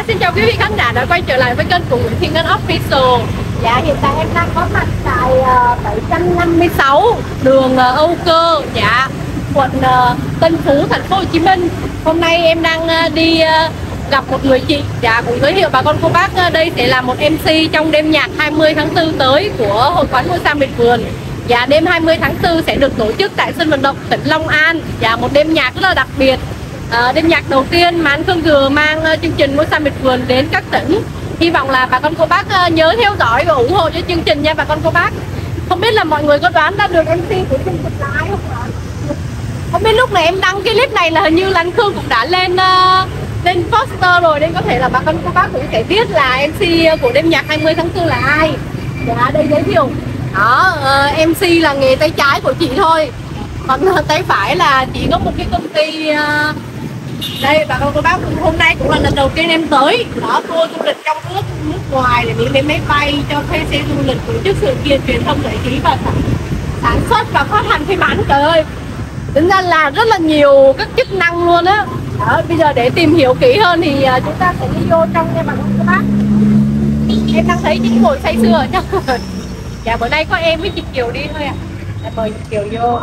xin chào quý vị khán giả đã quay trở lại với kênh của Nguyễn Thị Ngân Official. Dạ, hiện tại em đang có mặt tại 756 đường Âu Cơ, dạ, quận Tân Phú, thành phố Hồ Chí Minh. Hôm nay em đang đi gặp một người chị, dạ, cũng giới thiệu bà con cô bác đây sẽ là một MC trong đêm nhạc 20 tháng 4 tới của Hội quán Ngôi Sao Miệt Vườn. Dạ, đêm 20 tháng 4 sẽ được tổ chức tại sân vận động tỉnh Long An. Dạ, một đêm nhạc rất là đặc biệt. Đêm nhạc đầu tiên mà anh Khương Gừ mang chương trình Ngôi Sao Miệt Vườn đến các tỉnh. Hy vọng là bà con cô bác nhớ theo dõi và ủng hộ cho chương trình nha bà con cô bác. Không biết là mọi người có đoán ra được MC của chương trình là ai không ạ? Không biết lúc này em đăng cái clip này là hình như là anh Khương cũng đã lên lên poster rồi, nên có thể là bà con cô bác cũng sẽ biết là MC của đêm nhạc 20 tháng 4 là ai. Dạ, đây giới thiệu. Đó, MC là nghề tay trái của chị thôi, còn tay phải là chỉ có một cái công ty. Đây bà con cô bác, hôm nay cũng là lần đầu tiên em tới đó, tour du lịch trong nước, nước ngoài để đi máy bay cho thuê xe du lịch, tổ chức sự kiện truyền thông giải trí và sản xuất và phát hành phim ảnh. Trời ơi, tính ra là rất là nhiều các chức năng luôn á. Đó, bây giờ để tìm hiểu kỹ hơn thì chúng ta sẽ đi vô trong nha bà con cô bác. Em đang thấy chị ngồi say sưa ở trong. Dạ, bữa nay có em với chị Kiều đi thôi ạ. Mời chị Kiều vô.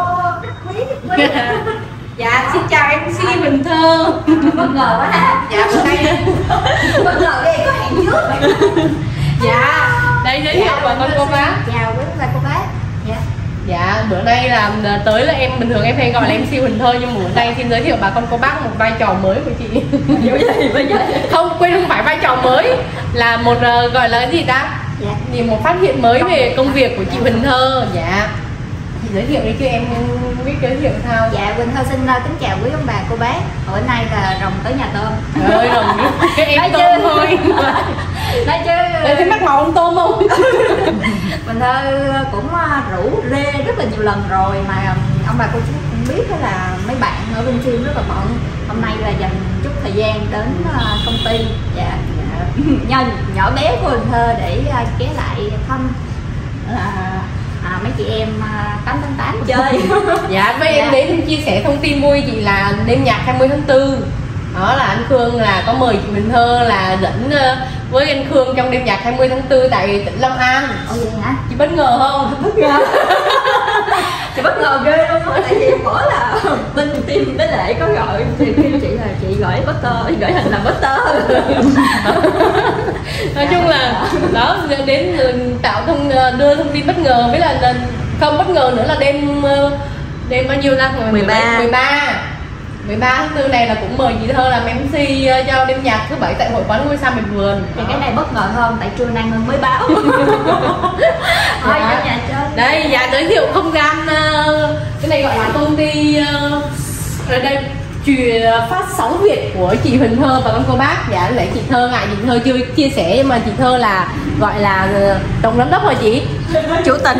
Dạ, xin chào MC Bình Thơ. Bất ngờ quá ha. Dạ, bữa nay bất ngờ đây có hẹn trước. dạ, đây giới thiệu bà con cô bác. Chào quý bà cô bác. Dạ. Dạ, bữa nay là tới là em bình thường em hay gọi là MC Bình Thơ, nhưng mà bữa nay xin giới thiệu bà con cô bác một vai trò mới của chị. Không, quên, không phải vai trò mới, là một gọi là cái gì ta? Dạ. Thì một phát hiện mới về công việc của chị Bình Thơ. Dạ, chị giới thiệu đi chứ em biết giới thiệu sao. Dạ, Bình Thơ xin kính chào quý ông bà cô bác. Bữa nay là rồng tới nhà tôm. Trời ơi, rồng cái em tôm thôi. Nói chứ để thấy mắt màu ông tôm không? Bình Thơ cũng rủ rê rất là nhiều lần rồi mà ông bà cô chú cũng biết là mấy bạn ở bên phim rất là bận. Hôm nay là dành chút thời gian đến công ty. Dạ. Nhân nhỏ bé của Bình Thơ để ghé lại thăm mấy chị em 888 chơi. Dạ, với em đến chia sẻ thông tin vui chị là đêm nhạc 20 tháng 4 đó là anh Khương là có mời chị Bình Thơ là dẫn với anh Khương trong đêm nhạc 20 tháng 4 tại tỉnh Long An. Ồ vậy hả? Chị bất ngờ không? Bất ngờ. Chị bất ngờ ghê luôn á, tại vì mỗi là bên team với Lệ có gọi thì kêu chị là chị gửi poster, gửi hình là poster. Nói chung là đó, đến tạo đưa thông tin bất ngờ, với là không bất ngờ nữa là đêm bao nhiêu ra? 13 tháng 4 này là cũng mời chị Thơ làm MC cho đêm nhạc thứ 7 tại Hội quán Ngôi Sao Miệt Vườn. Thì cái này bất ngờ hơn tại trưa nay mới báo. Thôi dạ. Nhà chơi. Đây, dạ, giới thiệu không gian, cái này gọi là công ty ở đây phát sóng Việt của chị Huỳnh Thơ và con cô bác. Dạ, lại chị Thơ ngại chị Thơ chưa chia sẻ, nhưng mà chị Thơ là gọi là tổng giám đốc rồi chị. Chủ tịch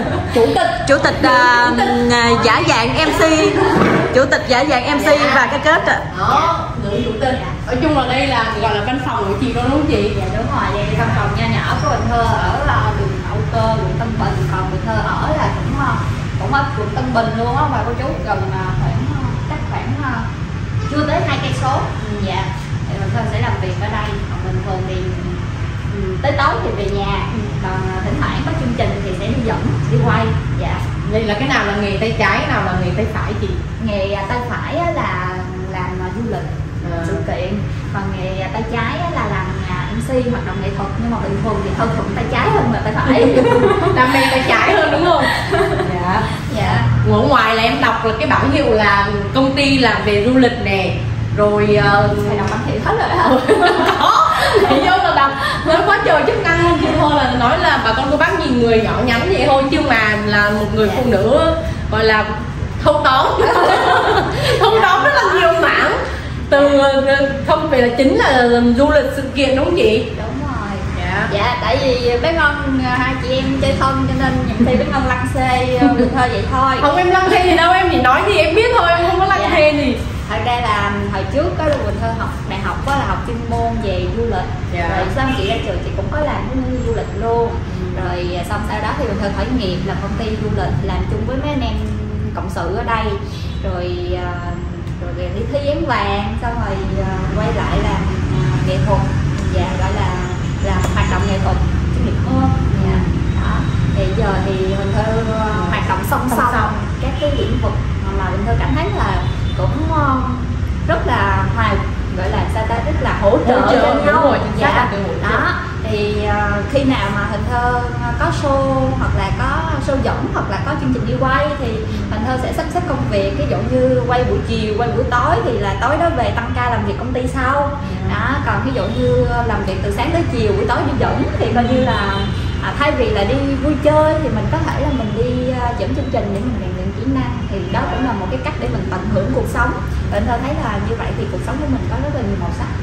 giả dạng MC, chủ tịch giả dạng MC và cái kết ạ. Đó, nữ chủ tịch. Nói chung là đây là gọi là văn phòng của chị đó, đúng không chị? Dạ đúng rồi, đây văn phòng nho nhỏ của Bình Thơ ở đường Âu Cơ, quận Tân Bình, còn Bình Thơ ở là cũng ở quận Tân Bình luôn á bà cô chú, gần khoảng chưa tới 2 cây số. Dạ, thì Bình Thơ sẽ làm việc ở đây, còn bình thường thì tới tối thì về nhà, còn thỉnh thoảng có chương trình thì sẽ đi dẫn, đi quay. Dạ. Vậy là cái nào là nghề tay trái, cái nào là nghề tay phải chị? Nghề tay phải là làm du lịch, sự kiện, còn nghề tay trái là làm MC hoạt động nghệ thuật, nhưng mà bình thường thì Thơ thuận tay trái hơn là tay phải. Đam mê tay trái hơn đúng không? Dạ. Dạ. Ở ngoài là em đọc là cái bảng hiệu là công ty làm về du lịch nè, rồi phải đọc bảng hiệu hết rồi hả? có thì vô là đọc nó quá trời chức năng luôn. Chị thôi là nói là bà con cô bác nhìn người nhỏ nhắn vậy thôi, chứ mà là một người phụ nữ gọi là thâu tóm thâu tóm rất là nhiều mảng, từ không phải là chính là du lịch sự kiện, đúng không chị? Đúng rồi. Dạ. Dạ, tại vì bé Ngân hai chị em chơi thân cho nên những khi bé Ngân lăng xê Bình Thơ vậy thôi. Không, em lăng xê gì đâu, em chỉ nói thì em biết thôi, em không có lăng xê gì. Thật ra là hồi trước có Bình Thơ học đại học có là học chuyên môn về du lịch. Dạ. Rồi xong chị ra trường chị cũng có làm cái du lịch luôn. Rồi xong sau đó thì Bình Thơ khởi nghiệp làm công ty du lịch, làm chung với mấy anh em cộng sự ở đây. Rồi đi thi Giáng Vàng, xong rồi quay lại làm nghệ thuật. Dạ, hỗ trợ cho nhau. Đúng rồi, chính xác là từ hỗ trợ. Đó thì khi nào mà Cần Thơ có show hoặc là có show dẫn hoặc là có chương trình đi quay thì Cần Thơ sẽ sắp xếp công việc, ví dụ như quay buổi chiều, quay buổi tối thì là tối đó về tăng ca làm việc công ty sau. Đó, còn ví dụ như làm việc từ sáng tới chiều, buổi tối đi dẫn thì coi như là thay vì là đi vui chơi thì mình có thể là mình đi dẫn chương trình để mình rèn luyện kỹ năng, thì đó cũng là một cái cách để mình tận hưởng cuộc sống. Cần Thơ thấy là như vậy thì cuộc sống của mình có rất là nhiều màu sắc.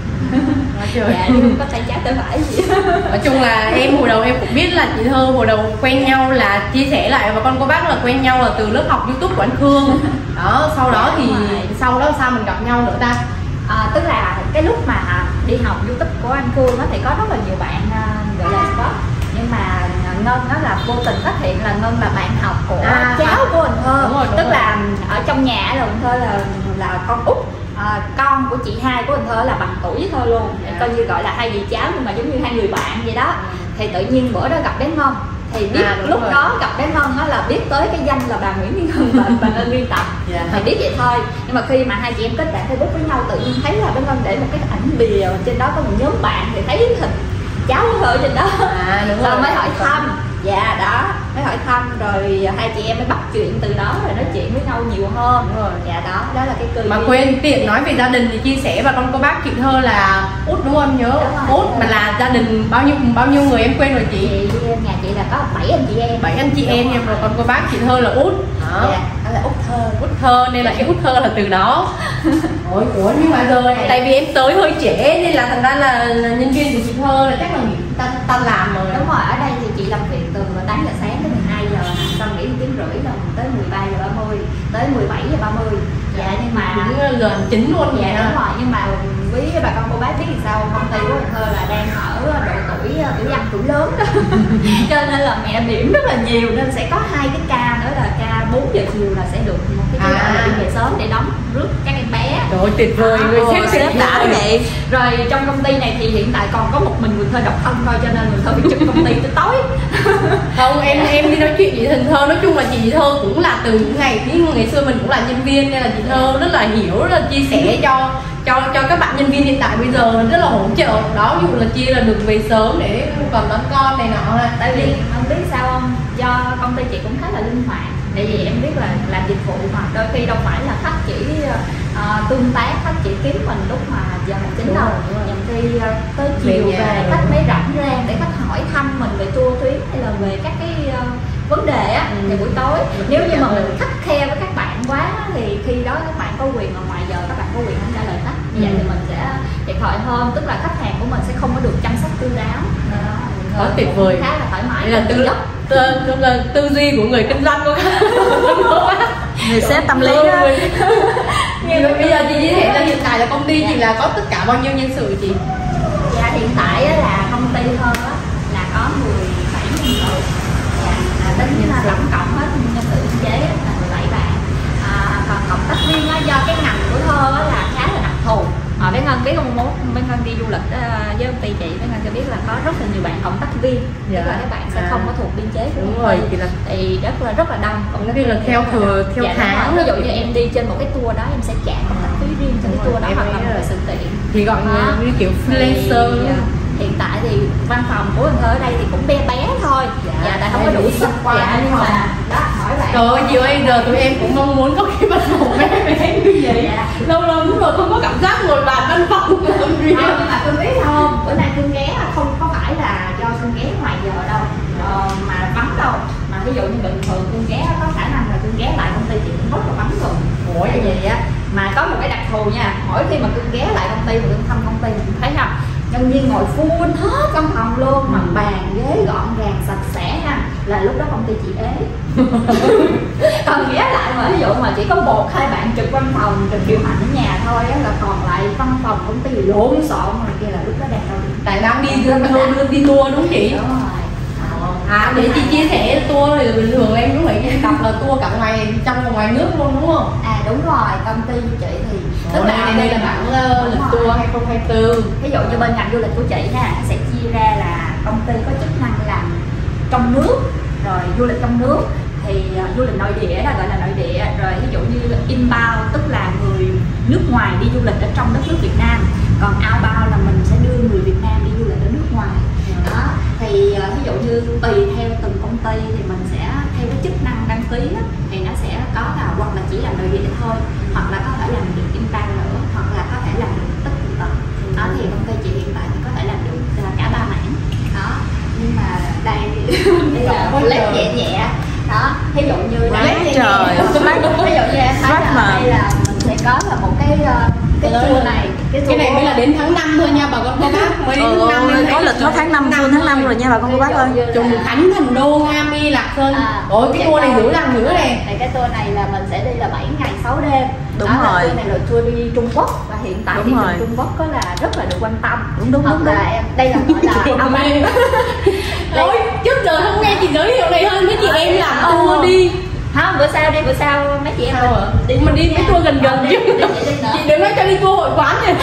Dạ, chứ không có tay trái tay phải gì. Nói chung là em hồi đầu em cũng biết là chị Thơ hồi đầu quen nhau là chia sẻ lại và con cô bác là quen nhau là từ lớp học YouTube của anh Khương. Đó, sau đó thì sau đó sao mình gặp nhau nữa ta? Tức là cái lúc mà đi học YouTube của anh Khương đó thì có rất là nhiều bạn gọi là spot, nhưng mà Ngân đó là vô tình phát hiện là Ngân là bạn học của cháu của Cần Thơ. Tức là ở trong nhà là Cần Thơ là con út, con của chị hai của Cần Thơ là bằng tuổi với Thơ luôn, coi như gọi là hai dì cháu nhưng mà giống như hai người bạn vậy đó. Thì tự nhiên bữa đó gặp bé Ngân thì biết lúc đó gặp bé Ngân đó là biết tới cái danh là bà Nguyễn Thiên Ngân, bà Ngân biên tập. Thì biết vậy thôi, nhưng mà khi mà hai chị em kết bạn Facebook với nhau tự nhiên thấy là bé Ngân để một cái ảnh bìa trên đó có một nhóm bạn thì thấy hình cháu ở trên đó. Đúng rồi rồi, mới hỏi thăm. Dạ đó, mới hỏi thăm rồi hai chị em mới bắt chuyện từ đó rồi nói chuyện với nhau nhiều hơn. Đúng rồi. Dạ đó, đó là cái cơ mà duyên. quên tiện nói về gia đình thì chia sẻ và con cô bác chị Thơ là út đúng không? Nhớ út mà là gia đình bao nhiêu người em quên rồi chị? Nhà chị là có 7 anh chị em. 7 anh chị em rồi còn cô bác chị Thơ là út. Đó. Dạ, đó là út Thơ. Út Thơ nên là cái út Thơ là từ đó. Ủa nhưng mà giờ tại vì em tới hơi trễ nên là thành ra là nhân viên của chị Thơ là chắc là nghỉ tan làm rồi. Đúng rồi, ở đây thì chị làm việc từ 8 giờ sáng đến 12 giờ, xong nghỉ 1 tiếng rưỡi là tới 13 giờ 30, tới 17 giờ 30. Dạ nhưng mà đúng giờ chính luôn. Dạ đúng rồi, nhưng mà quý bà con cô bác biết thì sao, công ty của Cần Thơ là đang ở độ tuổi ăn tuổi lớn đó. Cho nên là mẹ điểm rất là nhiều nên sẽ có 2 cái ca nữa là ca 4 giờ chiều là sẽ được một cái chế độ là đi về sớm để đón rước các em bé. Trời ơi, tuyệt vời, người sếp đã vậy. Rồi trong công ty này thì hiện tại còn có một mình người Thơ độc thân thôi, cho nên người Thơ phải trực công ty tới tối. Không, em đi nói chuyện chị Thơ, nói chung là chị Thơ cũng là từ những ngày xưa mình cũng là nhân viên nên là chị Thơ rất là hiểu, rất là chia sẻ cho các bạn nhân viên hiện tại bây giờ rất là hỗ trợ đó, ví dụ là chia là được về sớm để còn đón con này nọ. Tại vì không biết sao không, do công ty chị cũng khá là linh hoạt, tại vì em biết là làm dịch vụ mà đôi khi đâu phải là khách chỉ tương tác, khách chỉ kiếm mình lúc mà giờ hành chính đâu, nhiều khi tới chiều về khách mới rảnh rang để khách hỏi thăm mình về tour tuyến hay là về các cái vấn đề á. Thì buổi tối nếu như mà mình khắt khe với các bạn quá thì khi đó các bạn có quyền ở ngoài giờ, các bạn có quyền không trả lời khách, như vậy thì mình sẽ thiệt thòi hơn, tức là khách hàng của mình sẽ không có được chăm sóc chu đáo. Đó tuyệt vời, khá là thoải mái. là tư duy của người kinh doanh của người sếp tâm lý đó. Bây giờ chị chia sẻ là hiện tại là công ty chị là có tất cả bao nhiêu nhân sự chị? Dạ hiện tại là công ty Thơ là có 17 nhân sự. Dạ, tính là tổng cộng hết nhân sự biên chế là 17 bạn. Còn cộng tác viên do cái ngành của Thơ là khá là đặc thù. Bé Ngân biết không, bé Ngân đi du lịch với công ty chị, bé Ngân cho biết là có rất là nhiều bạn cộng tác viên, tức là các bạn sẽ không có thuộc biên chế của công ty, thì rất là đông. Cộng tác viên là theo tháng. Ví dụ như em đi trên một cái tour đó em sẽ trả cộng tác phí riêng cho cái tour đó hoặc là một cái sự kiện thì gọi như kiểu freelancer. Hiện tại thì văn phòng của Cần Thơ ở đây thì cũng bé thôi, dạ tại không có đủ sức nhưng mà đó hỏi bạn. Trời ơi, chị ơi, giờ tụi em cũng mong muốn có cái văn phòng bé như vậy. Lâu lắm rồi không có cảm giác ngồi bàn văn phòng làm việc. Nhưng mà tôi biết không, bữa nay Cương ghé không có phải là do Cương ghé ngoài giờ đâu, mà vắng đâu, mà ví dụ như bình thường Cương ghé có khả năng là Cương ghé lại công ty chị cũng rất là vắng rồi. Ủa vậy á, mà có một cái đặc thù nha, mỗi khi mà Cương ghé lại công ty và Cương thăm công ty mình thấy không, nhân viên ngồi full hết trong phòng luôn, mà bàn ghế gọn gàng sạch sẽ ha, là lúc đó công ty chị ế. Còn ghé lại mà ví dụ mà chỉ có 1-2 bạn trực văn phòng, trực điều hành ở nhà thôi á, là còn lại văn phòng công ty lộn xộn rồi kia, là lúc đó đang đâu tại đang đi tour đúng không chị? Đúng rồi. Để chị chia sẻ tour thì bình thường em cũng phải đọc là tour cả ngoài trong và ngoài nước luôn đúng không? Đúng rồi, công ty chị thì tức là đây là bảng lịch tour 2024. Ví dụ như bên ngành du lịch của chị ha, sẽ chia ra là công ty có chức năng làm trong nước, rồi du lịch trong nước thì du lịch nội địa đó gọi là nội địa, rồi ví dụ như inbound tức là người nước ngoài đi du lịch ở trong đất nước Việt Nam, còn outbound là mình ty thì mình sẽ theo cái chức năng đăng ký á, thì nó sẽ có là hoặc là chỉ làm nội địa thôi, hoặc là có thể làm được inbound nữa, hoặc là có thể làm được tất tần. Đó thì công ty chị hiện tại thì có thể làm được cả 3 mảng đó, nhưng mà đây đây là lép nhẹ nhẹ đó, ví dụ như là trời ví dụ như em thấy là đây là mình sẽ có là một cái tour này, cái này mới là đến tháng 5 thôi nha bà con cô bác, mới đến tháng 5 có lịch có tháng 5 tháng 5 rồi nha bà con cô bác ơi. Trùng Khánh, Thành Đô, Nga Mi, Lạc Sơn. Ôi cái tour này dữ lắm nữa này. Cái tour này là mình sẽ đi là 7 ngày 6 đêm. Đúng đó, rồi. Tour này là tour đi Trung Quốc và hiện tại thì Trung Quốc có là rất là được quan tâm. Đúng. Là em đây là gọi là ông em. Ôi trước giờ không nghe chị giới thiệu này hơn, mấy chị em làm tour đi. Không, bữa sau mấy chị em mình đi mấy tour gần chứ. Chị đừng nói cho đi tour hội quán này.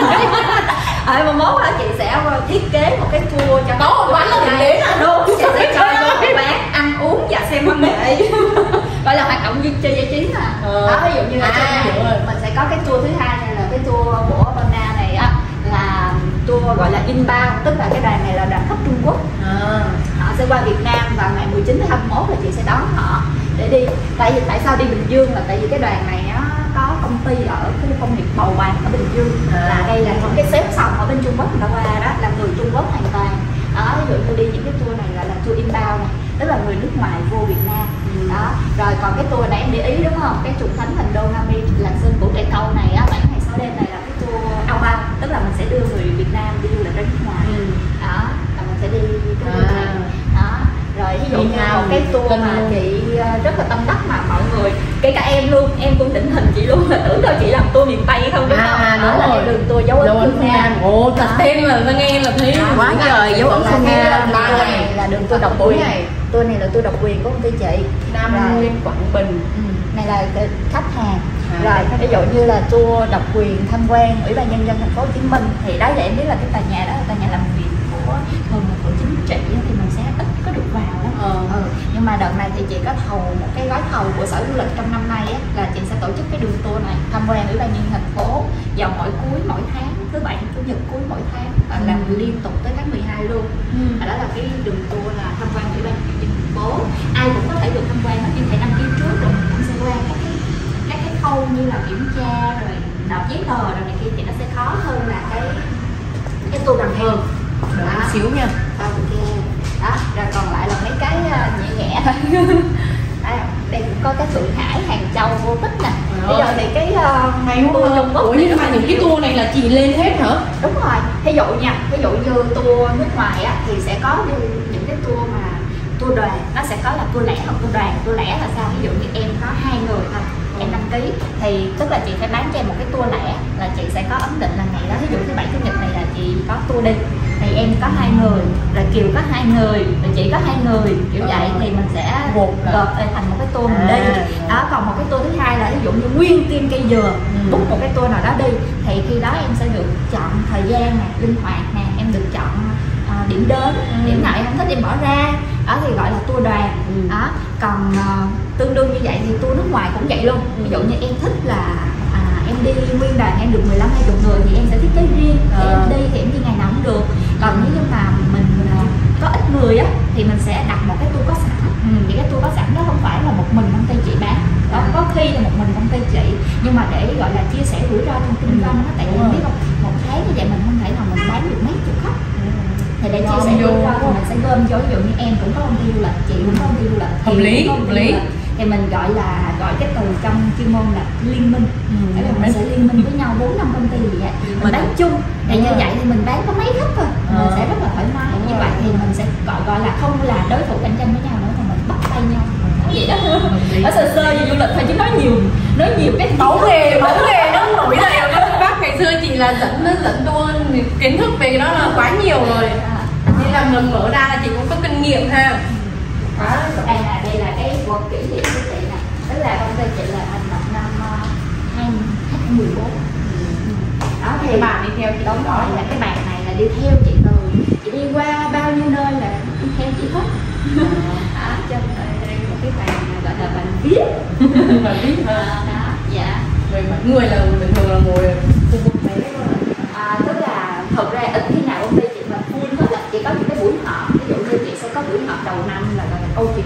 Mà mốt đó chị sẽ thiết kế một cái tour cho có hội quán là mình đến à? Đúng, chị sẽ cho vô bán ăn uống và xem văn nghệ. Gọi là hoạt động vui chơi giải trí mà. Đó, ví dụ như là mình sẽ có cái tour thứ hai này là cái tour của Panda này á, là tour gọi là inbound, tức là cái đoàn này là đoàn khách Trung Quốc. Họ sẽ qua Việt Nam vào ngày 19 đến 21 là chị sẽ đón họ để đi. Tại sao đi Bình Dương là tại vì cái đoàn này nó có công ty ở khu công nghiệp Bầu Bàng ở Bình Dương, là đây là những cái xếp xong ở bên Trung Quốc người ta qua đó, là người Trung Quốc hoàn toàn. Đó, ví dụ như đi những cái tour này là tour inbound này, tức là người nước ngoài vô Việt Nam. Đó, rồi còn cái tour này em để ý đúng không? Cái Trùng Khánh, Thành Đô, Nga Mi, Lạc Sơn, Củ Trại Câu này á, 7 ngày 6 đêm này là cái tour outbound, tức là mình sẽ đưa người Việt Nam đi du lịch ra nước ngoài. Đó, là mình sẽ đi cái tour này. Đó. Rồi ví dụ như một cái tour mà chị rất là tâm đắc mà mọi người, kể cả em luôn, em cũng định hình chị luôn, là tưởng đâu chị làm tour miền Tây không đúng không? Đó là cái đường tour dấu ấn Phương Nam. Ồ, thật tên là ta nghe là thấy quá trời dấu ấn Phương Nam. Tour này là đường tour độc quyền. Tour này là tour độc quyền của công ty chị. Nam Nguyên, Quảng Bình. Này là khách hàng. Rồi ví dụ như là tour độc quyền tham quan Ủy ban nhân dân thành phố Hồ Chí Minh, thì đó là em biết là cái tòa nhà đó là tòa nhà làm việc của thường là của chính trị thì mình sẽ ít có được vào đó. Nhưng mà đợt này thì chị có thầu một cái gói thầu của Sở Du lịch trong năm nay á, là chị sẽ tổ chức cái đường tour này tham quan Ủy ban nhân dân thành phố vào mỗi tháng, thứ bảy chủ nhật cuối mỗi tháng, và làm liên tục tới tháng 12 luôn. Đó là cái đường tour là tham quan Ủy ban nhân dân thành phố, ai cũng có thể được tham quan, nhưng phải đăng ký trước rồi mình sẽ qua các cái khâu như là kiểm tra rồi nộp giấy tờ rồi này kia thì nó sẽ khó hơn là cái tour bằng hơn. Đó xíu nha. Ok. Đó, rồi còn lại là mấy cái nhẹ nhẹ thôi. Đây cũng có cái Thượng Hải, Hàng Châu, Vô Tích nè. Bây giờ thì cái tour Trung Quốc. Ủa nhưng mà những cái tour này là chị lên hết hả? Đúng rồi. Ví dụ như tour nước ngoài á thì sẽ có những cái tour mà tour đoàn, nó sẽ có là tour lẻ hoặc tour đoàn. Tour lẻ là sao? Ví dụ như em có 2 người thôi, em đăng ký thì tức là chị phải bán cho em một cái tour lẻ, là chị sẽ có ấn định là ngày đó, ví dụ thứ bảy chủ nhật này là chị có tour đi, thì em có 2 người, rồi Kiều có 2 người, rồi chị có 2 người, kiểu vậy thì mình sẽ gộp thành một cái tour mình đi. Đó, còn một cái tour thứ hai là ví dụ như nguyên kim cây dừa, book một cái tour nào đó đi, thì khi đó em sẽ được chọn thời gian nè, linh hoạt nè, em được chọn điểm đến, điểm nào em không thích em bỏ ra. Đó thì gọi là tour đoàn. Đó, còn tương đương như vậy thì tour nước ngoài cũng vậy luôn. Ví dụ như em thích là em đi nguyên đoàn, em được 15-20 người thì em sẽ thiết kế riêng, thì em đi thì em đi ngày nào cũng được. Còn nếu như mà mình có ít người á thì mình sẽ đặt một cái tour có sẵn. Thì cái tour có sẵn đó không phải là một mình công ty chị bán, đó có khi là một mình công ty chị, nhưng mà để gọi là chia sẻ rủi ro trong kinh doanh đó, tại vì biết không, một tháng như vậy mình không thể nào mình bán được mấy chục khách. Thì để chia sẻ rủi ro thì mình sẽ gom cho, ví dụ như em cũng có công ty du lịch, chị cũng có công ty du lịch, hợp lý. Thì mình gọi cái từ trong chuyên môn là liên minh. Mình sẽ liên minh với nhau 4-5 công ty gì vậy, mình bán chung, thì như vậy thì mình bán có mấy khách thôi, mình sẽ rất là thoải mái. Như vậy thì mình sẽ gọi là không là đối thủ cạnh tranh với nhau nữa, mà mình bắt tay nhau vậy đó. Ở sơ về du lịch thôi chứ nói nhiều cái bóng nghề nó nổi dậy rồi các bác. Ngày xưa chị là dẫn tour, kiến thức về cái đó là quá nhiều rồi, nên là mình mở ra là chị cũng có kinh nghiệm ha. Đây là cái vật kỷ niệm của chị nè, tức là công ty chị là thành lập năm 2014. Đó thì cái bàn đi theo chị, đúng rồi, là cái bàn này là đi theo chị từ chị đi qua bao nhiêu nơi là đi theo chị hết. Cho đây một cái bàn gọi là bàn viết. Bàn viết hả? Đó, dạ. Rồi mọi người là bình thường là ngồi khu vực này tức là thật ra ít khi nào công ty chị mà full hết, là chỉ có những cái buổi họp, ví dụ như chị sẽ có buổi họp đầu năm là câu chuyện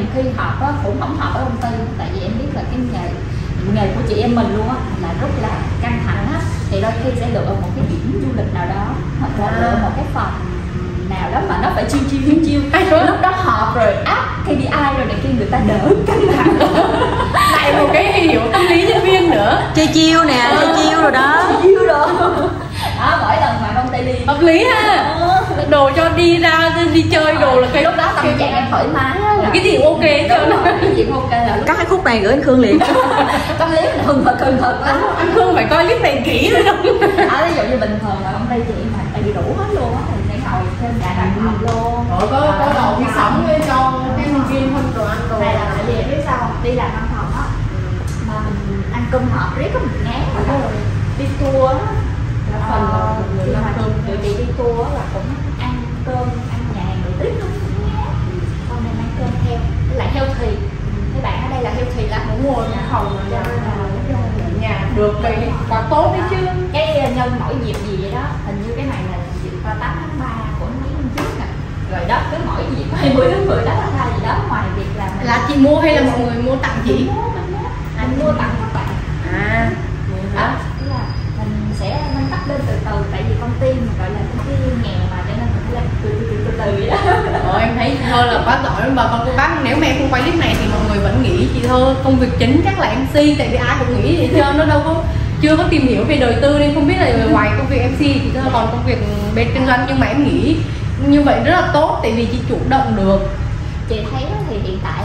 nhiều khi họp á cũng không họp ở công ty, tại vì em biết là cái nghề của chị em mình luôn á là rất là căng thẳng á, thì đôi khi sẽ lựa một cái điểm du lịch nào đó hoặc là lựa một cái phòng nào đó mà nó phải chill. Lúc đó họp rồi áp KPI rồi này kia người ta đỡ căng thẳng. Lại một cái hiểu tâm lý nhân viên nữa. Chơi chiêu nè, chơi chiêu rồi đó. Chill rồi. Đó, mỗi lần mà công ty đi Hợp lý ha. Đồ cho đi ra đi chơi đồ là cái lúc đó tâm trạng em thoải mái á, cái gì ok chứ. Cái gì ok là lúc Cắt cái khúc này gửi anh Khương liền. tâm lý mình hừng hực lắm. Anh Khương phải coi clip này kỹ rồi không? Ví dụ như bình thường là công ty chị mà tại vì đủ hết luôn á thì sẽ ngồi trên nhà đặt họp luôn. Có đồ đi sống cho cái nhân viên hơn đồ ăn đồ. Này là tại vì em biết sao không? Đi làm văn phòng á mà mình ăn cơm họp riết có mình ngán rồi đi tour á. Phần là khi mà tụi chị đi tour á là cũng ăn cơm ăn nhà người tiếp không ngán. Con nên ăn cơm theo lại healthy. Các bạn ở đây là healthy lắm. Đúng rồi, phòng là nhà được cái quá tốt đấy chứ. Cái nhân mỗi dịp gì vậy đó, hình như cái này là dịp 8 tháng 3 của mấy năm trước nè. Rồi đó, cứ mỗi dịp 20 tháng 10 đó tháng 3 gì đó, ngoài việc là mình Là chị mua hay là mọi người mua tặng chị? Anh mua tặng các bạn. À, Đó, tức là mình sẽ nâng cấp lên từ từ, tại vì công ty mình gọi là công ty nghèo mà, cho nên mình phải lên từ từ vậy đó. rồi em thấy chị Thơ là quá giỏi bà con cô bác. Nếu mà em không quay clip này thì mọi người vẫn nghĩ chị Thơ công việc chính chắc là MC, tại vì ai cũng nghĩ vậy chứ nó đâu có chưa có tìm hiểu về đời tư nên không biết là ngoài công việc MC thì Thơ còn công việc bên kinh doanh, nhưng mà em nghĩ như vậy rất là tốt tại vì chị chủ động được. Chị thấy thì hiện tại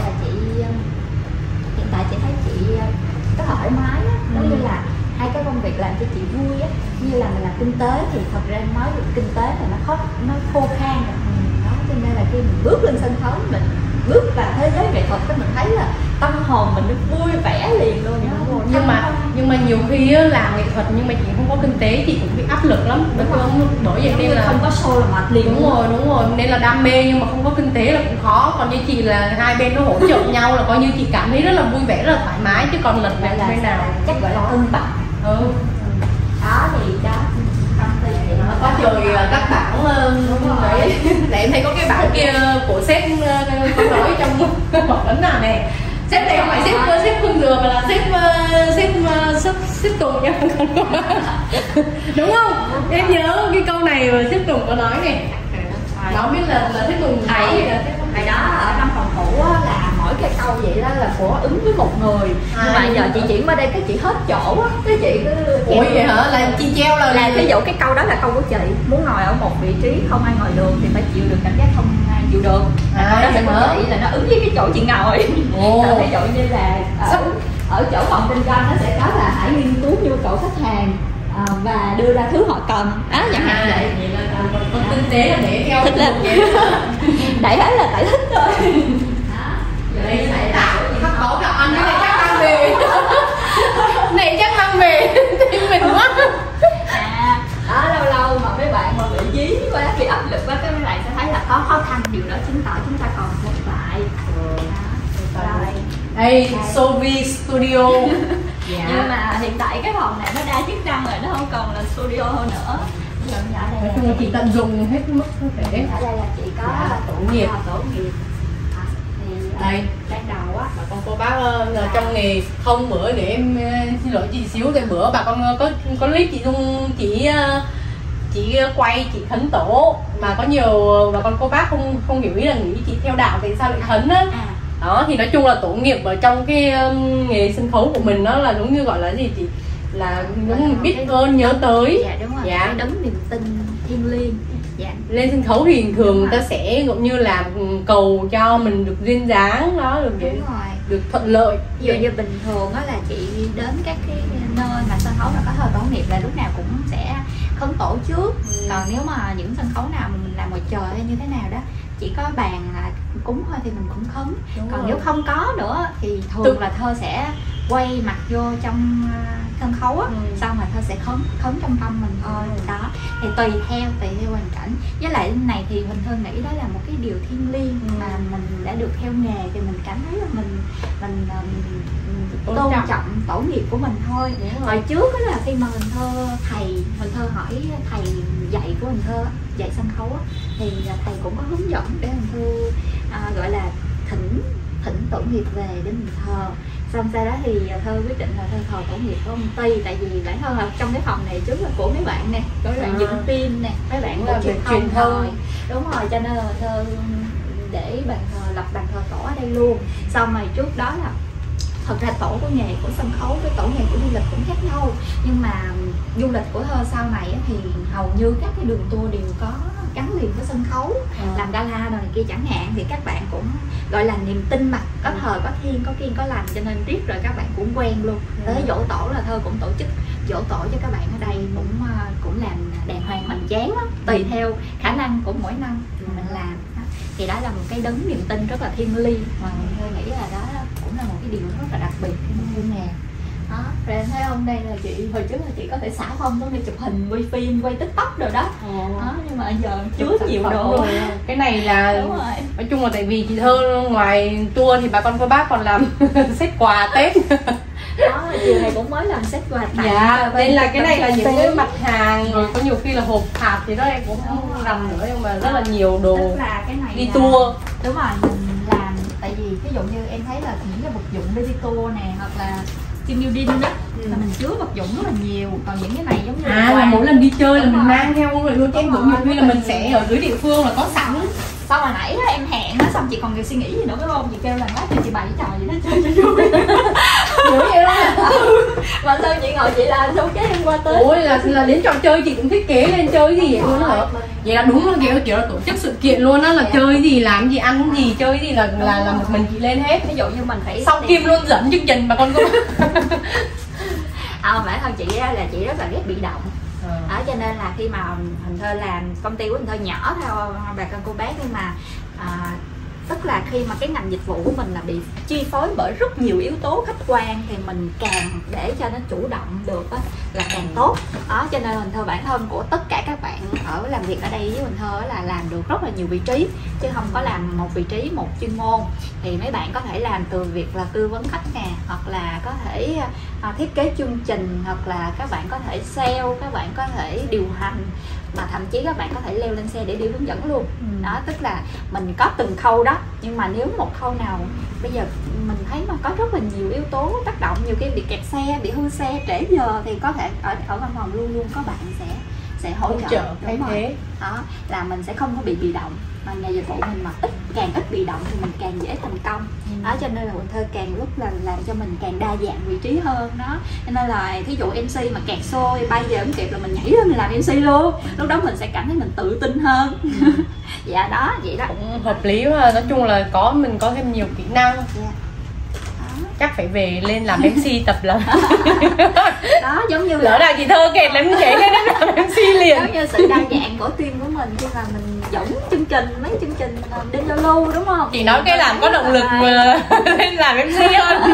chị thấy chị rất là thoải mái á, giống như là hai cái công việc làm cho chị vui á, như là mình làm kinh tế thì thật ra nói về kinh tế là nó khô khan rồi. Đó, cho nên là khi mình bước lên sân khấu, mình bước vào thế giới nghệ thuật, mình thấy là tâm hồn mình nó vui vẻ liền luôn đó. Nhưng mà nhiều khi á, làm nghệ thuật nhưng mà chị không có kinh tế chị cũng bị áp lực lắm, đúng không? Bởi vậy nên là không có show là mệt liền. Đúng rồi, nên là đam mê nhưng mà không có kinh tế là cũng khó. Còn như chị là hai bên nó hỗ trợ nhau là coi như chị cảm thấy rất là vui vẻ, rất là thoải mái, chứ còn lật về bên nào chắc gọi là cân bằng. Đó thì đó công ty thì nó có trời các bảng đấy để em thấy có cái bảng kia của sếp có nói trong phỏng vấn nào này. Sếp này không phải sếp Hương Dừa mà là sếp Tùng nha. Đúng không? Em nhớ cái câu này mà sếp Tùng có nói này. Đó biết là sếp Tùng nói ngày đó ở trong phòng cũ là mỗi cái câu vậy đó là của ứng với một người, nhưng mà giờ chị chuyển qua đây cái chị hết chỗ á, cái chị cứ ủa vậy hả? Là chị treo là ví dụ cái câu đó là câu của chị, muốn ngồi ở một vị trí không ai ngồi được thì phải chịu được cảm giác không ai chịu được. Câu đó sẽ của chị là nó ứng với cái chỗ chị ngồi. Ví dụ như là ở chỗ phòng kinh doanh nó sẽ có là hãy nghiên cứu nhu cầu khách hàng và đưa ra thứ họ cần á, chẳng hạn vậy. Còn kinh tế là để theo thích lắm. Đại khái là tại thích thôi. Đây phải tạo khắc khó cả anh, cái này chắc mang về. Này chắc mang về thì mình quá. Đó, lâu lâu mà mấy bạn mà bị dí quá, bị áp lực quá, các bạn sẽ thấy là có khó khăn, điều đó chứng tỏ chúng ta còn một lại. Đây, Sovi Studio. Nhưng mà hiện tại cái phòng này nó đa chức năng rồi, nó không còn là studio nữa. Nói chung là chị tận dụng hết mức có thể. Ở đây là chị có tổ nghiệp. Đây ban đầu á, bà con cô bác trong nghề không, bữa để em xin lỗi chị xíu, cái bữa bà con có clip chị Dung chị quay chị khấn tổ mà có nhiều bà con cô bác không hiểu ý là nghĩ chị theo đạo tại sao lại khấn á. Đó thì nói chung là tổ nghiệp ở trong cái nghề sân khấu của mình nó là giống như gọi là gì chị, là đúng biết ơn nhớ tới. Dạ đúng rồi. Dạ. Đấng niềm tin thiêng liêng. Dạ. Lên sân khấu thì thường người ta sẽ cũng như là cầu cho mình được duyên dáng đó, được vậy, được thuận lợi. Ví dụ như bình thường á là chị đến các cái nơi mà sân khấu nó có thờ tổ nghiệp là lúc nào cũng sẽ khấn tổ trước. Còn nếu mà những sân khấu nào mà mình làm ngoài trời hay như thế nào đó chỉ có bàn cúng thôi thì mình cũng khấn. Còn nếu không có nữa thì thường là Thơ sẽ quay mặt vô trong sân khấu á, xong rồi Thơ sẽ khấn trong tâm mình thôi. Đó thì tùy theo hoàn cảnh. Với lại này thì Huỳnh Thơ nghĩ đó là một cái điều thiêng liêng mà mình đã được theo nghề thì mình cảm thấy là mình tôn trọng tổ nghiệp của mình thôi. Hồi trước đó là khi mà Huỳnh Thơ hỏi thầy dạy của Huỳnh Thơ dạy sân khấu á, thì thầy cũng có hướng dẫn để Huỳnh Thơ gọi là thỉnh thỉnh Tổ nghiệp về để mình thờ. Xong sau đó thì Thơ quyết định là Thơ thờ Tổ nghiệp của ông Ty, tại vì bản thân là trong cái phòng này trước là của mấy bạn nè, có mấy bạn dựng phim nè, mấy bạn làm truyền thông rồi. Đúng rồi, cho nên là Thơ để bàn thờ, lập bàn thờ tổ ở đây luôn. Xong rồi trước đó là thật ra tổ của nghề của sân khấu với tổ nghề của du lịch cũng khác nhau, nhưng mà du lịch của Thơ sau này thì hầu như các cái đường tour đều có gắn liền với sân khấu, làm gala rồi này kia chẳng hạn, thì các bạn cũng gọi là niềm tin mà, có thờ có thiên có kiêng có lành, cho nên riết rồi các bạn cũng quen luôn. Tới giỗ tổ là Thơ cũng tổ chức giỗ tổ cho các bạn ở đây, cũng làm đàng hoàng mạnh chán lắm, tùy theo khả năng của mỗi năm mình làm. Thì đó là một cái đấng niềm tin rất là thiêng liêng, mà tôi nghĩ là đó cũng là một cái điều rất là đặc biệt khi mình buôn nghề. Đó, rồi em thấy không, đây là chị hồi trước là chị có thể xả phong xuống đi chụp hình, quay phim, quay TikTok rồi đó. Đó, nhưng mà giờ chứa nhiều đồ. Cái này là nói chung là tại vì chị Thơ ngoài tour thì bà con cô bác còn làm xếp quà Tết. Đó, chiều này cũng mới làm set quà tặng. Dạ, nên là cái này là những cái mặt hàng, rồi có nhiều khi là hộp hạt thì đó em cũng không rành nữa, nhưng mà rất là nhiều đồ. Tức là cái này đi là, tour. đúng rồi, mình làm tại vì ví dụ như em thấy là những cái vật dụng đi tour nè, hoặc là team building đó, là mình chứa vật dụng rất là nhiều. Còn những cái này giống như là mỗi lần đi chơi là mình mang theo rồi luôn, chứ em cũng nhiều khi là mình sẽ ở dưới địa phương là có sẵn. Sau hồi nãy em hẹn á, xong chị còn nhiều suy nghĩ gì nữa phải không? Chị kêu là lát cho chị bày trò gì đó chơi cho vui. Dữ vậy đó. Mà sao chị ngồi chị làm xong cái em qua tới. Ủa là đến trò chơi chị cũng thiết kế lên chơi gì vậy luôn hả? Vậy là đúng là kiểu là tổ chức sự kiện luôn á, là chơi gì, làm gì, ăn gì, chơi gì là một mình chị lên hết. Ví dụ như mình phải xong Kim luôn dẫn chương trình mà con cô. Bản thân chị là chị rất là ghét bị động. Cho nên là khi mà Huỳnh Thơ làm, công ty của Huỳnh Thơ nhỏ theo bà con cô bác, nhưng mà tức là khi mà cái ngành dịch vụ của mình là bị chi phối bởi rất nhiều yếu tố khách quan, thì mình càng để cho nó chủ động được á, là càng tốt. Đó, cho nên Huỳnh Thơ bản thân của tất cả các bạn ở làm việc ở đây với Huỳnh Thơ là làm được rất là nhiều vị trí, chứ không có làm một vị trí một chuyên môn. Thì mấy bạn có thể làm từ việc là tư vấn khách nè, hoặc là có thể thiết kế chương trình, hoặc là các bạn có thể sale, các bạn có thể điều hành, mà thậm chí các bạn có thể leo lên xe để đi hướng dẫn luôn. Đó, tức là mình có từng khâu đó, nhưng mà nếu một khâu nào bây giờ mình thấy mà có rất là nhiều yếu tố tác động, nhiều khi bị kẹt xe, bị hư xe, trễ giờ, thì có thể ở văn phòng luôn luôn có bạn sẽ hỗ trợ thay thế. Đó là mình sẽ không có bị động, mà nghề dịch vụ mình mà càng ít bị động thì mình càng dễ thành công. Đó, cho nên là Huỳnh Thơ càng lúc là làm cho mình càng đa dạng vị trí hơn đó. Cho nên là thí dụ MC mà kẹt xôi bay giờ không kịp là mình nhảy lên mình làm MC luôn, lúc đó mình sẽ cảm thấy mình tự tin hơn. Dạ đó, vậy đó cũng hợp lý quá. Nói chung là mình có thêm nhiều kỹ năng. Chắc phải về lên làm MC tập lắm. Đó, giống như lỡ là chị Thơ kẹt là mình nhảy lên làm MC liền. Giống như sự đa dạng của team của mình khi mà mình dẫn chương trình, mấy chương trình đi giao lưu, đúng không? Chị nói cái làm có động lực mà lên làm MC hơn.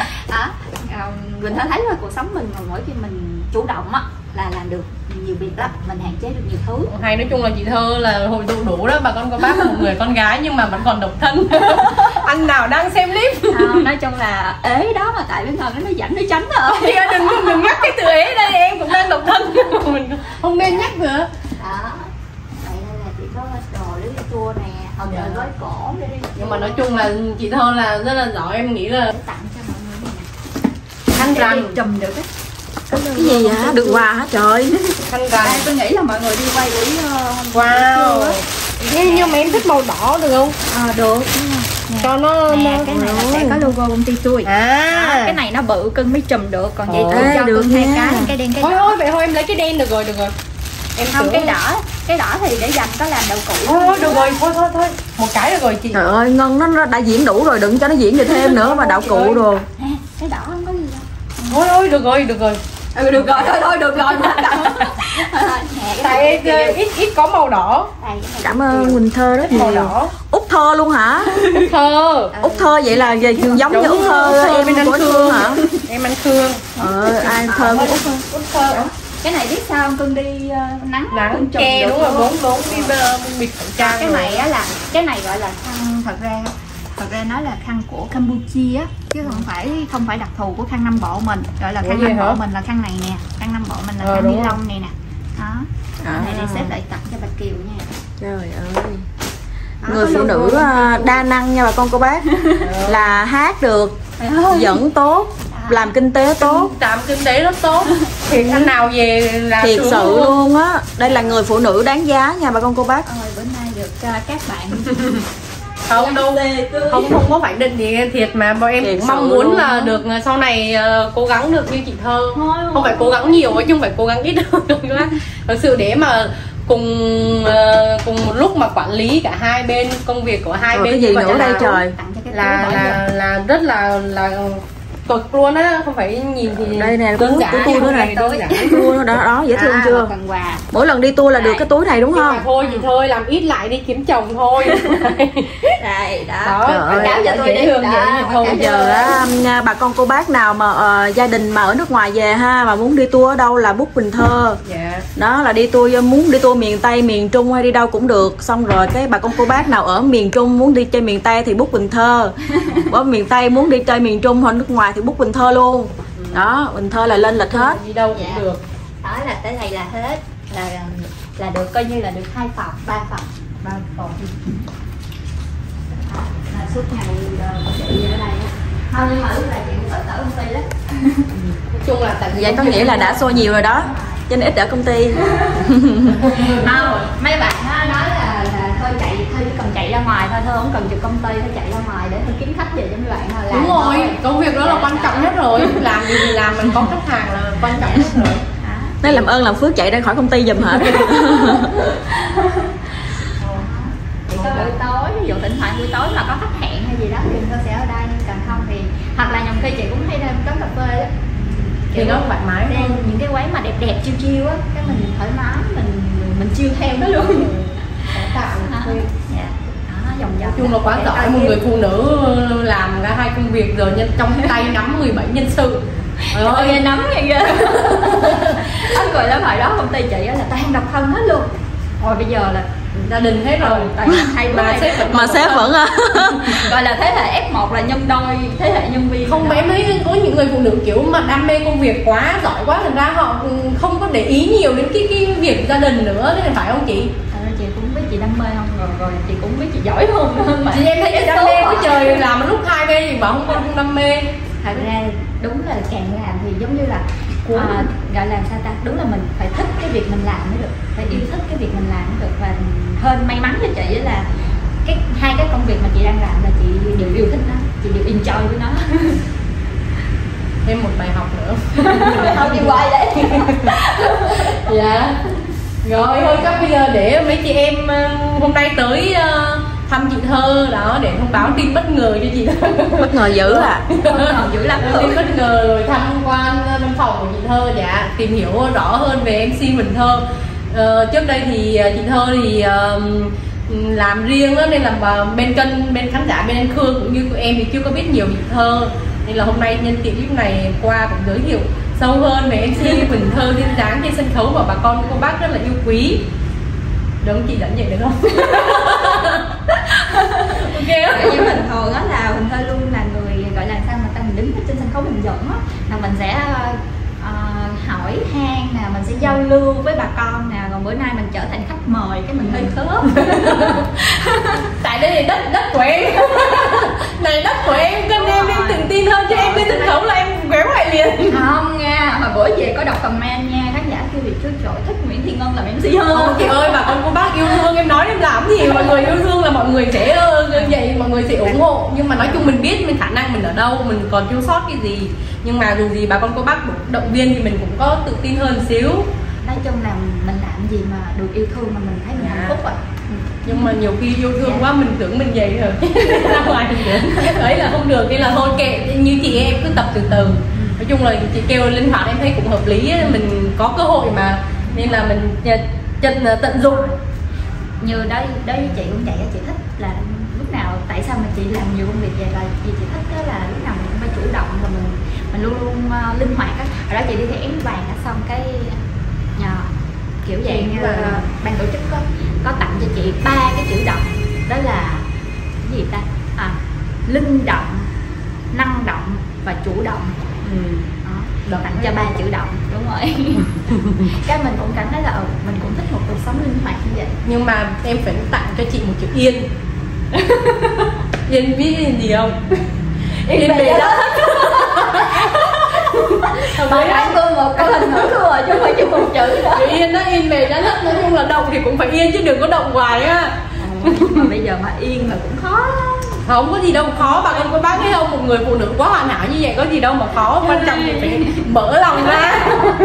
Mình thấy là cuộc sống mình mỗi khi mình chủ động á là làm được nhiều việc lắm, mình hạn chế được nhiều thứ. Hay nói chung là chị Thơ là hội tụ đủ đó, bà con cô bác là một người con gái nhưng mà vẫn còn độc thân. Anh nào đang xem clip. Nói chung là ế đó, mà tại bên ngần nó dẫn nó tránh rồi. Đừng nhắc cái từ ế đây, em cũng đang độc thân. Mình không nên nhắc nữa. Đó, vậy nên là chị có đồ để đi tour nè, hoặc là gói cổ để đi tour. Nhưng mà nói chung là chị Thơ là rất là giỏi, em nghĩ là tặng cho mọi người khăn rằn trùm được á. Cái gì vậy? Được quà hả trời? Khăn rằn. Tôi nghĩ là mọi người đi quay buổi wow. Nhưng mà em thích màu đỏ được không? Được. Cho nó cái này sẽ có logo công ty tôi. Cái này nó bự cưng mới trùm được, còn vậy tôi cho cưng hai cái đen cái đỏ. Thôi vậy thôi em lấy cái đen được rồi. Em không, cái đỏ thì để dành có làm đậu cụ. Được rồi, thôi một cái được rồi chị. Trời ơi, Ngân nó đã diễn đủ rồi, đừng cho nó diễn về thêm nữa mà đậu cụ đồ. Cái đỏ không có gì đâu. Thôi được rồi. Được rồi Tại ít có màu đỏ. Cảm ơn Huỳnh Thơ rất nhiều. Màu đỏ. Út Thơ luôn hả? Út Thơ vậy là giống như Út Thơ em của anh Khương hả? Em anh Khương. Ai Thơ của Út Thơ. Cái này biết sao không? Cưng đi nắng ke đúng rồi, bốn đi bịt khẩu trang. Cái này á là cái này gọi là khăn, thật ra nó là khăn của Campuchia chứ không phải đặc thù của khăn Nam Bộ mình. Gọi là khăn Nam Bộ mình là khăn này nè, khăn Nam Bộ mình là khăn ni lông này nè. Đó. Cái này để xếp lại tặng cho bà Kiều nha. Trời ơi. người phụ nữ đa năng nha bà con cô bác. Là hát được, dẫn tốt, làm kinh tế tốt, làm kinh tế rất tốt. Thiệt anh nào về là thiệt sự luôn á. Đây là người phụ nữ đáng giá nha bà con cô bác. Ôi bữa nay được các bạn không đâu, không có phải định gì thiệt, mà bọn em cũng mong muốn là được sau này cố gắng được như chị Thơ. Không phải cố gắng nhiều chứ không phải cố gắng ít đâu. Thật sự để mà cùng một lúc mà quản lý cả hai bên, công việc của hai bên cái gì nữa đây trời, là rất là cực luôn á, không phải nhìn thì đây nè, đơn giản túi nữa này, túi nó đó dễ thương chưa? Mỗi lần đi tour là được cái túi này đúng không? Thôi chị thôi làm ít lại đi kiếm chồng thôi. Đây đó cáo cho tôi dễ thương vậy. Bây giờ á, bà con cô bác nào mà gia đình mà ở nước ngoài về ha, mà muốn đi tour ở đâu là book Cần Thơ. Đó là đi tour, muốn đi tour miền Tây, miền Trung hay đi đâu cũng được. Xong rồi cái bà con cô bác nào ở miền Trung muốn đi chơi miền Tây thì book Cần Thơ. Ở miền Tây muốn đi chơi miền Trung hoặc nước ngoài thì book Cần Thơ luôn. Đó, Cần Thơ là lên lịch hết. Đi đâu cũng được. Đó là tới đây là hết, là được, coi như là được 2 phòng, 3 phòng. Là suốt ngày chị ở đây á. Không, nhưng mà lúc này chị cũng ở công ty lắm. Nói chung là tại vì vậy có nghĩa là đã xô nhiều rồi đó, cho nên ít ở công ty. Không, mấy bạn nói là thôi chạy, thôi chỉ cần chạy ra ngoài thôi, không cần trực công ty, thôi chạy ra ngoài để thôi kiếm khách về cho mấy bạn thôi. Đúng rồi, công việc đó là quan trọng nhất rồi. Làm gì thì làm, mình có khách hàng là quan trọng nhất rồi. Nói làm ơn làm phước chạy ra khỏi công ty giùm hả? Chỉ có buổi tối, ví dụ thỉnh thoảng buổi tối mà có khách hẹn hay gì đó thì tôi sẽ ở đây, nhưng còn không thì hoặc là nhầm khi chị cũng hay ra quán cà phê á, thì nó thoải mái hơn. Những cái quán mà đẹp đẹp chiêu chiêu á, cái mình thoải mái, mình chiêu theo nó luôn. Tạo dạ. Đó, vòng vòng. Nói chung là quá giỏi, một người phụ nữ làm cả hai công việc rồi, nhân trong tay nắm 17 nhân sự. Ôi nghe nắm nghe ghê. Anh gọi là hồi đó công ty chị là toàn độc thân hết luôn. Rồi bây giờ là gia đình hết rồi, hay mà sếp vẫn gọi là thế hệ F1 là nhân đôi, thế hệ nhân viên. Không, mấy có những người phụ nữ kiểu mà đam mê công việc quá, giỏi quá, thành ra họ không có để ý nhiều đến cái việc gia đình nữa, thế là phải không chị? Chị cũng biết chị đam mê không, rồi chị cũng biết chị giỏi hơn mà. Chị em thấy chị đam mê quá trời, làm lúc 2 bên thì bảo không đam mê. Thật ra đúng là càng làm thì giống như là gọi là sao ta, đúng là mình phải thích cái việc mình làm mới được, phải yêu thích cái việc mình làm mới được. Và hơn may mắn cho chị là hai cái công việc mà chị đang làm là chị đều yêu thích nó, chị đều enjoy với nó. Thêm một bài học nữa. Không đi quay đấy. Dạ. Rồi thôi chắc bây giờ để mấy chị em hôm nay tới thăm chị Thơ đó, để thông báo tin bất ngờ cho chị Thơ. Bất ngờ dữ à? Bất ngờ dữ lắm. Tin bất ngờ rồi tham quan văn phòng của chị Thơ, dạ, tìm hiểu rõ hơn về MC Cần Thơ. Trước đây thì chị Thơ thì làm riêng đó, nên là bên khán giả bên anh Khương cũng như tụi em thì chưa có biết nhiều chị Thơ, nên là hôm nay nhân tiện lúc này qua cũng giới thiệu sâu hơn về MC Cần Thơ duyên dáng trên sân khấu và bà con cô bác rất là yêu quý. Đúng chị dẫn vậy được không? Ok. Như bình thường đó là Cần Thơ luôn là người gọi là sao mà mình đứng trên sân khấu mình dẫn á, là mình sẽ hỏi han nè, mình sẽ giao lưu với bà con nè, còn bữa nay mình trở thành khách mời cái mình hơi khớp. Tại đây là đất của em. Này đất của em, kênh em tự tin hơn cho em lên sân khấu là em kéo lại liền. Không nha, hồi bữa về có đọc comment nha, khán giả kêu việc trước trời thích Nguyễn Thiên Ngân làm MC hơn. Không chị ơi, bà con cô bác yêu thương em nói em làm gì, mọi người yêu thương là mọi người sẽ vậy, mọi người sẽ ủng hộ, nhưng mà nói chung mình biết khả năng mình ở đâu, mình còn thiếu sót cái gì, nhưng mà dù gì bà con cô bác động viên thì mình cũng có tự tin hơn xíu. Nói chung là mình làm gì mà được yêu thương mà mình thấy mình hạnh phúc Nhưng mà nhiều khi yêu thương quá mình tưởng mình vậy rồi ra ngoài đấy là không được, nên là thôi kệ, như chị em cứ tập từ từ. Nói chung là chị kêu linh hoạt em thấy cũng hợp lý, mình có cơ hội mà, nên là mình tận dụng. Như đối với chị cũng vậy, chị thích là lúc nào, tại sao mà chị làm nhiều công việc vậy là chị thích đó là lúc nào mình cũng phải chủ động và mình luôn luôn linh hoạt á. Ở đó chị đi thi Én Vàng xong cái kiểu dạng như ban tổ chức có tặng cho chị 3 cái chữ động, đó là cái gì ta, linh động, năng động và chủ động. Tặng cho 3 chữ động, đúng rồi. Cái mình cũng cảm thấy là mình cũng thích một cuộc sống linh hoạt như vậy. Nhưng mà em phải tặng cho chị một chữ yên. Yên biết Yên gì không? Yên về đó. Bạn hãy tôi một câu hình ngữ luôn rồi chứ không phải chữ một chữ nữa. Yên đó, yên về giá đất, nói chung là động thì cũng phải yên chứ đừng có động hoài á. Mà bây giờ mà yên là cũng khó. Không có gì đâu khó, bà con cô bác thấy không, một người phụ nữ quá hoàn hảo như vậy có gì đâu mà khó, quan trọng thì phải mở lòng ra.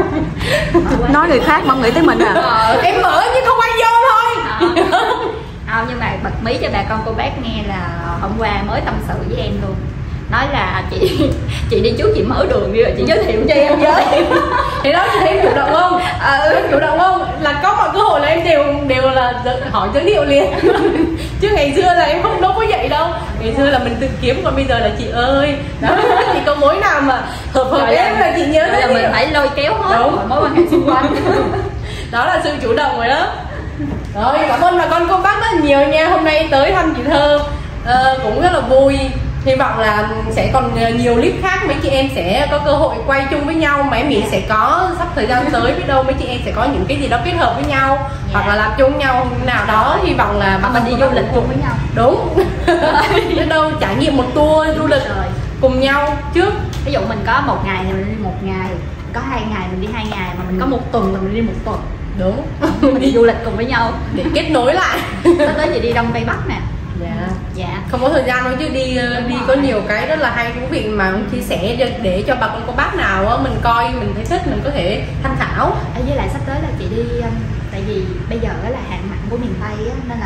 Nói người khác mà không nghĩ tới mình à. Em mở chứ không ai vô thôi. Không, nhưng mà bật mí cho bà con cô bác nghe là hôm qua mới tâm sự với em luôn, nói là chị đi trước chị mở đường đi rồi chị giới thiệu cho em với. Thì đó, chị thấy em chủ động không? Em chủ động không? Là có mọi cơ hội là em đều là hỏi giới thiệu liền. Chứ ngày xưa là em không đâu có vậy đâu. Ngày xưa là mình tự kiếm, còn bây giờ là chị ơi đó, chị có mối nào mà hợp em là chị nhớ là mình phải lôi kéo hết mọi mối quan hệ xung quanh. Đó là sự chủ động rồi đó. Rồi, cảm ơn bà con cô bác rất là nhiều nha. Hôm nay tới thăm chị Thơ cũng rất là vui. Hy vọng là sẽ còn nhiều clip khác mấy chị em sẽ có cơ hội quay chung với nhau, mà em nghĩ sẽ có sắp thời gian tới, biết đâu mấy chị em sẽ có những cái gì đó kết hợp với nhau, hoặc là làm chung với nhau nào đó. Hy vọng là mình đi du lịch cùng với nhau. Đúng. Biết đâu trải nghiệm một tour du lịch cùng nhau trước. Ví dụ mình có 1 ngày thì mình đi 1 ngày, có 2 ngày mình đi 2 ngày, mà mình có 1 tuần thì mình đi 1 tuần. Đúng. Mình đi du lịch cùng với nhau để kết nối lại. tới chị đi Đông Tây Bắc nè. Dạ. Không có thời gian thôi chứ đi có nhiều cái rất là hay thú vị mà chia sẻ để cho bà con cô bác nào á, mình coi mình thấy thích mình có thể tham khảo. Với lại sắp tới là chị đi, tại vì bây giờ là hạn mặn của miền Tây á, nên là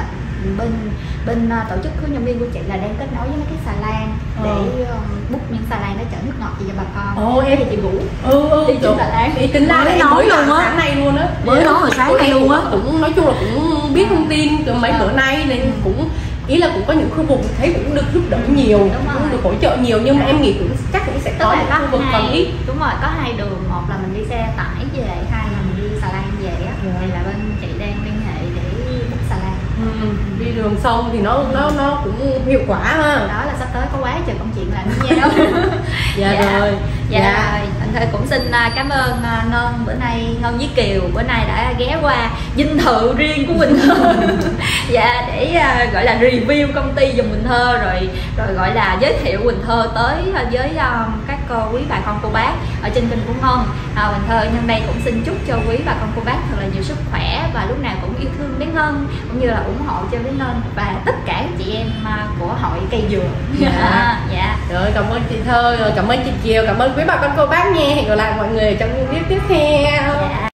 bên tổ chức hướng nhân viên của chị là đang kết nối với mấy cái xà lan để book những xà lan để chở nước ngọt cho bà con. Em thì chị Vũ đi chung xà lan, đi tính ra mới nói luôn á, sáng nay luôn á, mới nói hồi sáng nay luôn á. Cũng nói chung là cũng biết thông tin từ mấy bữa nay nên cũng ý là cũng có những khu vực thấy cũng được giúp đỡ nhiều, cũng được hỗ trợ nhiều, nhưng mà em nghĩ cũng chắc cũng sẽ có những khu vực còn ít. Đúng rồi, có 2 đường, một là mình đi xe tải về, 2 là mình đi xà lan về á. Thì là bên chị đang liên hệ để book xà lan. Đi đường sông thì nó cũng hiệu quả ha. Đó là sắp tới có quá trời công chuyện làm với nhau. Rồi. Anh Thơ cũng xin cảm ơn Ngân bữa nay, Ngân với Kiều bữa nay đã ghé qua dinh thự riêng của Quỳnh Thơ. Để gọi là review công ty giùm Quỳnh Thơ, rồi gọi là giới thiệu Quỳnh Thơ tới với các quý bà con cô bác ở trên kênh của Ngân. Quỳnh Thơ nhân đây cũng xin chúc cho quý bà con cô bác thật là nhiều sức khỏe và lúc nào cũng yêu thương bé Ngân, cũng như là ủng hộ cho bé Ngân và tất cả các chị em của hội cây dừa. Rồi, cảm ơn chị Thơ, rồi cảm ơn chị Kiều, cảm ơn quý bà con cô bác nha. Hẹn gặp lại mọi người trong những clip tiếp theo.